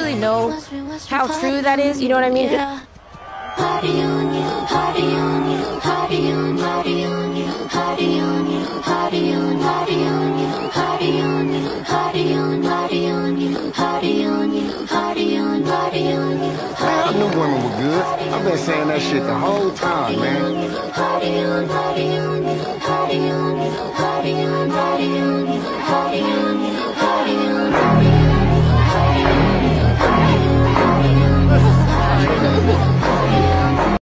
really know how true that is. You know what I mean? I knew women were good. I've been saying that shit the whole time, man.